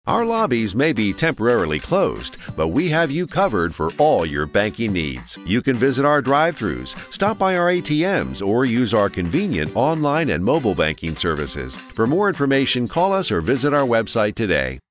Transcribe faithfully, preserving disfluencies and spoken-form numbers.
Our lobbies may be temporarily closed, but we have you covered for all your banking needs. You can visit our drive-thrus, stop by our A T Ms, or use our convenient online and mobile banking services. For more information, call us or visit our website today.